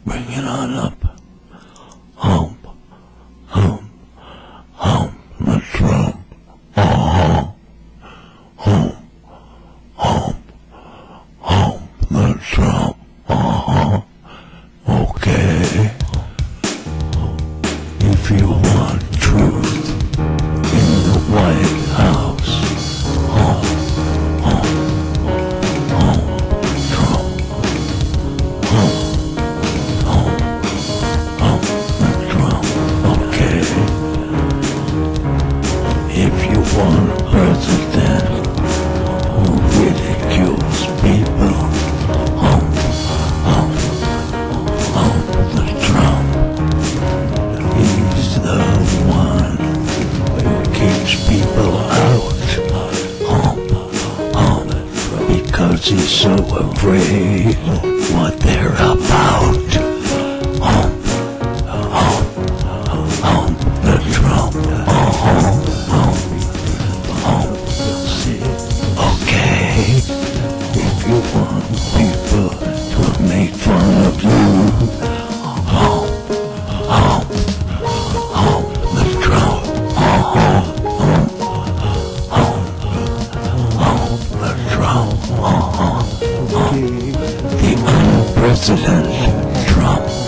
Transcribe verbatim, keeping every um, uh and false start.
Bring it on up. Hump, hump, hump the Trump. Uh-huh. Hump, hump, hump the Trump. Uh-huh. Okay. If you want truth in the White House, hump, hump, hump Trump. Hump, hump, hump the Trump. Okay. If you want a president who ridicules people, hump, hump, hump the Trump. He's the one who keeps people out, hump, hump, because he's so afraid what they're about. Hump, hump, hump the Trump. Uh-huh, hump, hump. Okay, if you want people to make fun of you, hump, hump, hump the Trump. Uh-huh, hump, hump, hump the Trump. Uh-huh, hump the unprecedented Trump.